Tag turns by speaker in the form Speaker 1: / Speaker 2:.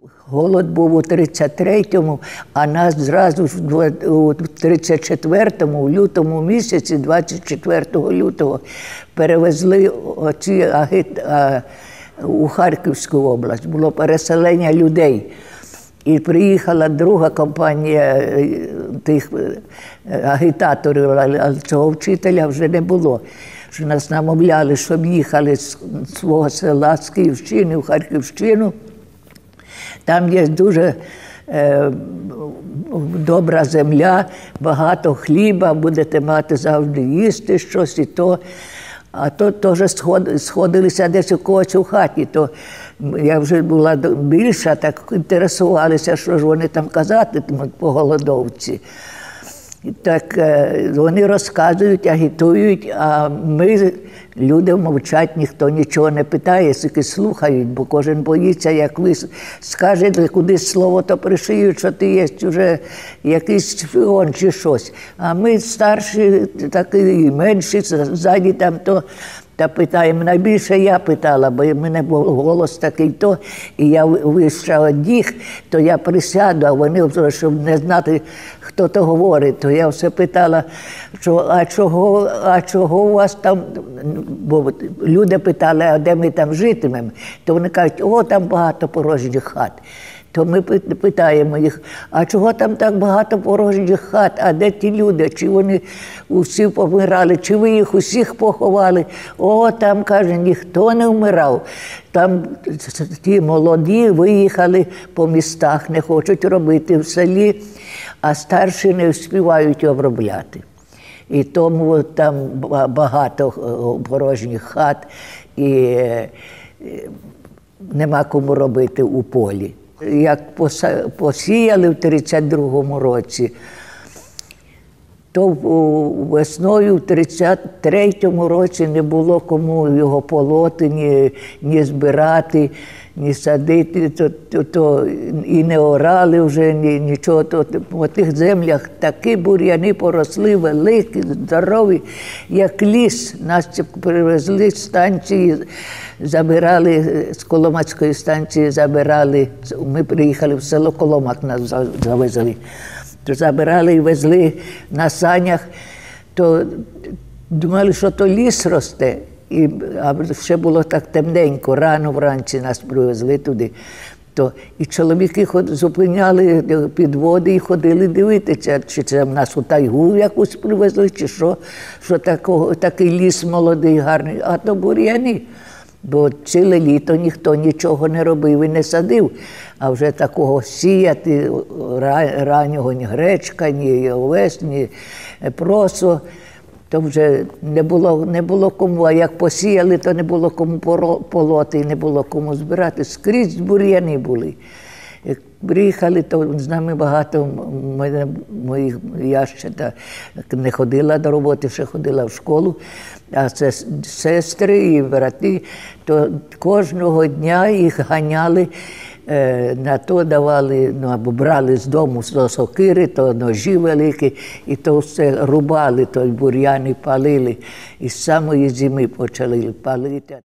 Speaker 1: Голод був у 33-му, а нас зразу ж у 34-му, у лютому місяці, 24 лютого, перевезли у Харківську область. Було переселення людей. І приїхала друга компанія тих агітаторів, але цього вчителя вже не було. Що нас намовляли, щоб їхали з свого села, з Київщини в Харківщину. Там є дуже добра земля, багато хліба, будете мати завжди їсти щось і то. А то теж сходилися десь у когось у хаті. То я вже була більша, так інтересувалися, що ж вони там казатимуть по голодовці. Так вони розказують, агітують, а ми, люди мовчать, ніхто нічого не питає, тільки слухають, бо кожен боїться, як ви скажете кудись слово, то пришиють, що ти є вже якийсь шпіон чи щось. А ми старші, такі менші, ззаді там то, та питаємо. Найбільше я питала, бо в мене був голос такий то, і я вища від них, то я присяду, а вони, щоб не знати, хто то говорить, то я все питала, що, а чого у вас там, бо люди питали, а де ми там житимемо, то вони кажуть, о, там багато порожніх хат. То ми питаємо їх, а чого там так багато порожніх хат, а де ті люди, чи вони усі помирали, чи ви їх усіх поховали? О, там, каже, ніхто не вмирав. Там ті молоді виїхали по містах, не хочуть робити в селі, а старші не вспівають обробляти. І тому там багато порожніх хат і нема кому робити у полі. Як посіяли в 32-му році, то весною в 33-му році не було кому його полоти, ні збирати, ні садити, то і не орали вже нічого. По тих землях такі бур'яни поросли, великі, здорові, як ліс. Нас привезли з станції, забирали, з Коломацької станції забирали, ми приїхали в село Коломак, нас завезли. То забирали і везли на санях, то думали, що то ліс росте. А ще було так темненько, рано вранці нас привезли туди. І чоловіки зупиняли підводи і ходили дивитися, чи це в нас у тайгу якусь привезли, чи що такий ліс молодий, гарний, а то бур'яни. Бо ціле літо ніхто нічого не робив і не садив, а вже такого сіяти раннього ні гречка, ні овес, ні просо, то вже не було кому, а як посіяли, то не було кому полоти, і не було кому збирати. Скрізь бур'яни були. Як приїхали, то з нами багато я ще не ходила до роботи, ще ходила в школу, а це сестри і брати, то кожного дня їх ганяли, на то давали, або брали з дому сокири, то ножі великі, і то все рубали, то бур'яни палили, і з самої зими почали палити.